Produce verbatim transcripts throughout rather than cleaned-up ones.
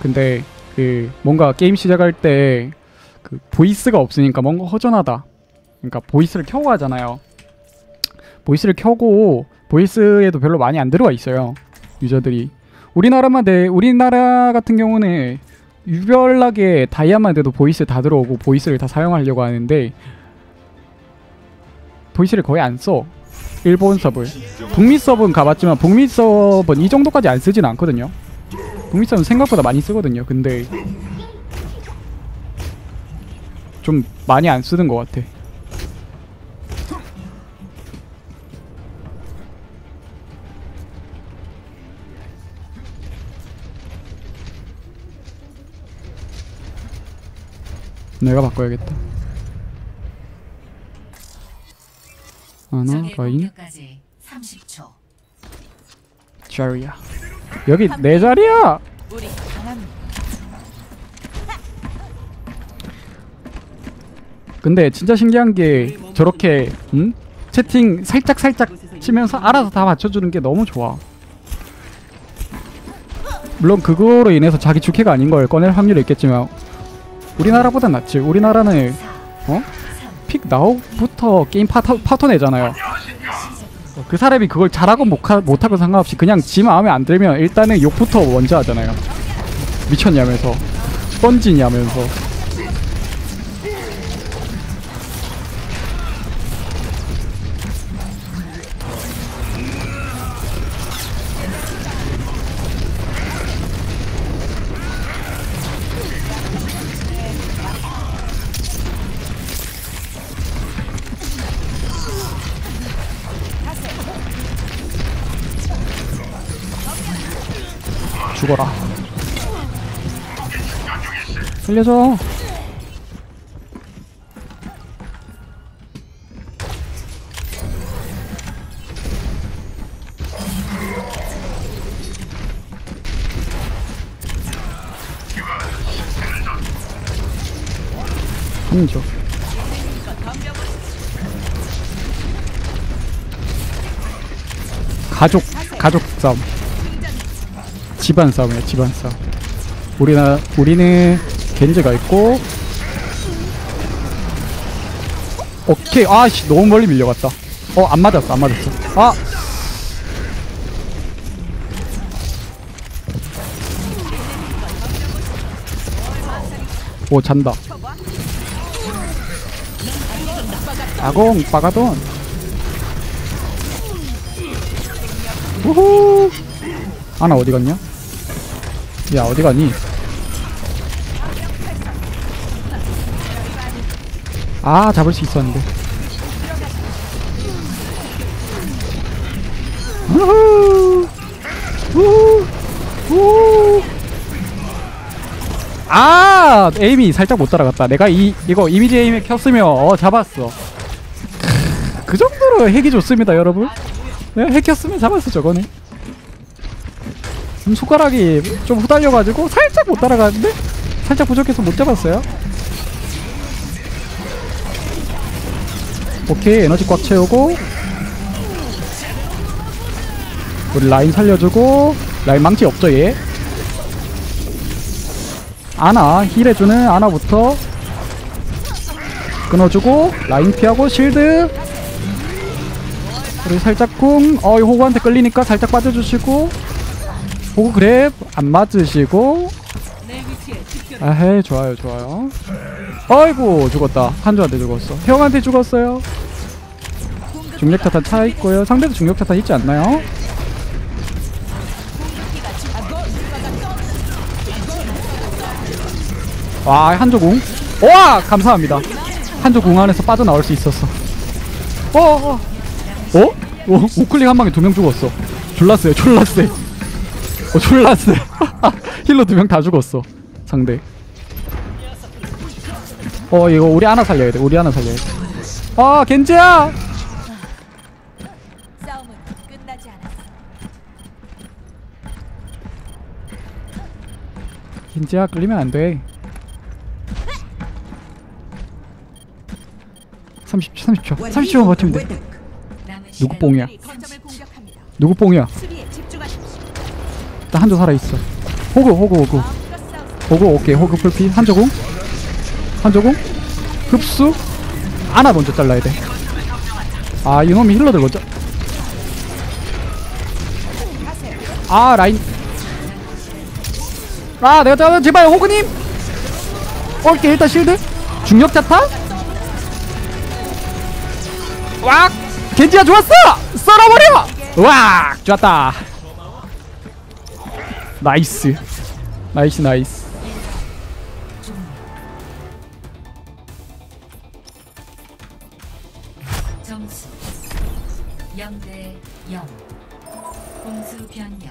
근데 그 뭔가 게임 시작할 때 그 보이스가 없으니까 뭔가 허전하다. 그러니까 보이스를 켜고 하잖아요. 보이스를 켜고 보이스에도 별로 많이 안 들어가 있어요, 유저들이. 우리나라만 돼, 우리나라 같은 경우는 유별나게 다이아만 돼도 보이스 다 들어오고 보이스를 다 사용하려고 하는데 보이스를 거의 안 써. 일본 서브, 북미 서브는 가봤지만 북미 서브는 이 정도까지 안 쓰진 않거든요. 북미 서브는 생각보다 많이 쓰거든요. 근데 좀 많이 안 쓰는 것 같아. 내가 바꿔야겠다. 아나 라인 자리야. 여기 내 자리야. 근데 진짜 신기한 게 저렇게 음? 채팅 살짝 살짝 치면서 알아서 다 맞춰주는 게 너무 좋아. 물론 그거로 인해서 자기 주캐가 아닌 걸 꺼낼 확률이 있겠지만 우리나라보단 낫지. 우리나라는 어? 픽 나오부터 게임 파터, 파토 내잖아요. 그 사람이 그걸 잘하고 못하, 못하고 상관없이 그냥 지 마음에 안 들면 일단은 욕부터 먼저 하잖아요. 미쳤냐면서, 뻔지냐면서. 죽어라. 살려줘. 아니죠. 가족 가족 싸움. 집안 싸움이야, 집안 싸움. 우리나, 우리는 겐지가 있고. 오케이. 아씨, 너무 멀리 밀려갔다. 어, 안 맞았어, 안 맞았어. 아! 오, 잔다. 아공, 빠가돈. 우후! 아나 어디 갔냐? 야, 어디 가니? 아, 잡을 수 있었는데. 우후! 우후! 우후! 아, 에임이 살짝 못 따라갔다. 내가 이 이거 이미지 에임에 켰으면 어 잡았어. 그 정도로 핵이 좋습니다, 여러분. 내가 핵 켰으면 잡았어, 저거는. 음, 손가락이 좀 후달려가지고 살짝 못 따라가는데? 살짝 부족해서 못 잡았어요. 오케이, 에너지 꽉 채우고 우리 라인 살려주고. 라인 망치 없죠, 얘. 아나 힐해주는 아나부터 끊어주고 라인 피하고 실드. 우리 살짝 궁. 어, 이 호구한테 끌리니까 살짝 빠져주시고. 호구 그랩 안 맞으시고. 아헤, 좋아요 좋아요. 아이고, 죽었다. 한조한테 죽었어. 형한테 죽었어요. 중력타탄 차있고요. 상대도 중력타탄 있지 않나요? 와, 한조궁. 와, 감사합니다. 한조궁 안에서 빠져나올 수 있었어. 어어 어? 어? 어? 우클릭 한 방에 두 명 죽었어. 졸라 쎄, 졸라 쎄. 어, 졸라 쎄. 힐러 두 명 다 죽었어, 상대. 어, 이거 우리 하나 살려야 돼. 우리 하나 살려야 돼. 아, 겐지야! 싸움은 끝나지 않았어. 겐지야, 끌리면 안 돼. 삼십 초, 삼십 초. 삼십 초만 버티면 돼. 누구 뽕이야? 누구 뽕이야? 나 한조 살아있어. 호그, 호그, 호그. 호그 오케이. 호그 풀피. 한조궁 한조궁 흡수. 아나 먼저 잘라야 돼. 아 이놈이 힐러들 먼저. 아 라인. 아 내가 잡아. 제발 호그님. 오케이 일단 실드. 중력 자타. 왁. 겐지가 좋았어. 썰어버려. 왁 좋았다. 나이스 나이스 나이스. 점수 영 대 영. 공수 변경.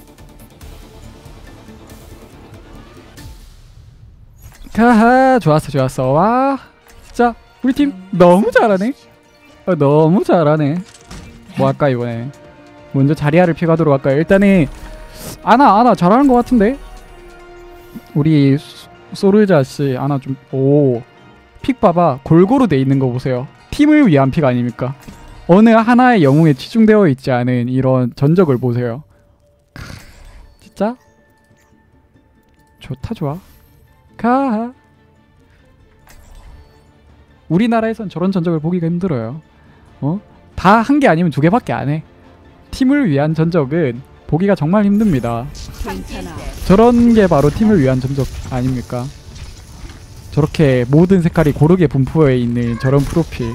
하하 좋았어 좋았어. 와 진짜 우리 팀 너무 잘하네. 어, 너무 잘하네. 뭐 할까 이번에. 먼저 자리아를 피가도록 할까. 일단은 아나 아나 잘하는 것 같은데. 우리 소- 소르자씨 아나 좀. 오 픽 봐봐. 골고루 돼 있는 거 보세요. 팀을 위한 픽 아닙니까? 어느 하나의 영웅에 치중되어 있지 않은 이런 전적을 보세요. 크, 진짜 좋다 좋아. 가. 우리나라에선 저런 전적을 보기가 힘들어요. 어? 다 한 개 아니면 두 개밖에 안 해. 팀을 위한 전적은 보기가 정말 힘듭니다. 저런 게 바로 팀을 위한 전적 아닙니까? 저렇게 모든 색깔이 고르게 분포해 있는 저런 프로필.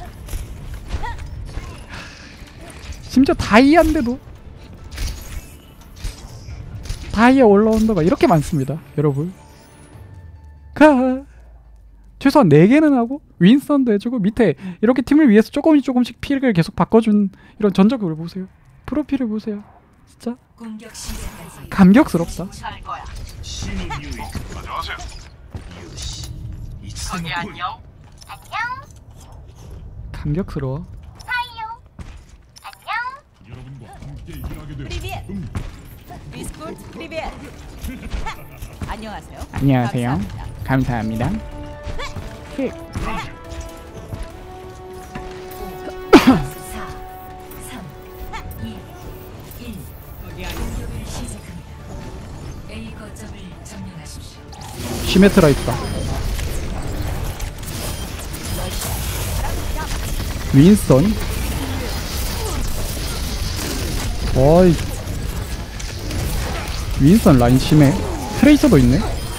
심지어 다이아인데도 다이아 올라운더가 이렇게 많습니다. 여러분. 가. 최소한 네 개는 하고 윈스턴도 해주고 밑에 이렇게 팀을 위해서 조금씩 조금씩 픽을 계속 바꿔준 이런 전적을 보세요. 프로필을 보세요. 진짜 공격 시작까지 감격스럽다. 거기 안녕. 감격스러워. 프리비엣. 비스쿨 프리비엣. 안녕하세요. 안녕하세요. 감사합니다. 감사합니다. 히. 사, 삼, 이, 일. 공격을 시작합니다. A 거점을 점령하십시오. 시메트라 있다. 윈스턴. 어이. 윈스턴 라인 심해. 트레이서도 있네.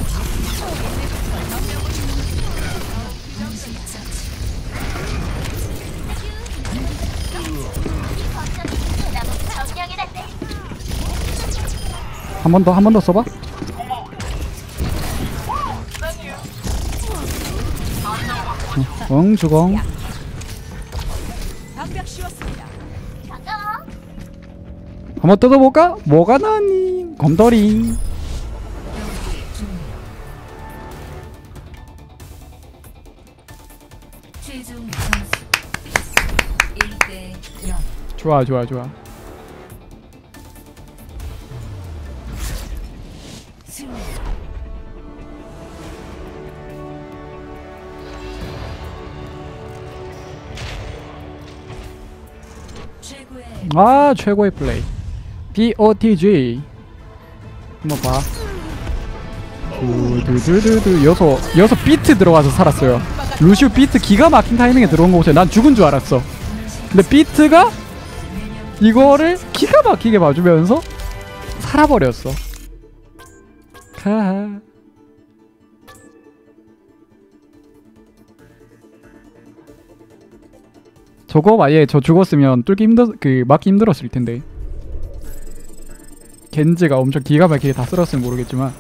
한 번 더, 한 번 더 써봐. 응, 주공. 방벽 씌웠습니다. 한번 뜯어볼까? 뭐가 나니? 검더링. 최종 점수 일 대 영. 좋아, 좋아, 좋아. 승리. 최고의 아, 최고의 플레이. 비 오 티 지. 한번 봐. 두두두두두. 여기서, 여기서 비트 들어가서 살았어요. 루시우 비트 기가 막힌 타이밍에 들어온 거 보세요. 난 죽은 줄 알았어. 근데 비트가 이거를 기가 막히게 봐주면서 살아버렸어. 하하. 저거 만약에 저 죽었으면 뚫기 힘들 그 막기 힘들었을 텐데. 겐지가 엄청 기가 막히게 다 쓸었으면 모르겠지만.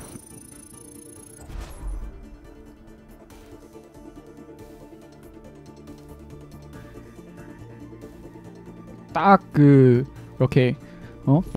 딱 그 이렇게 어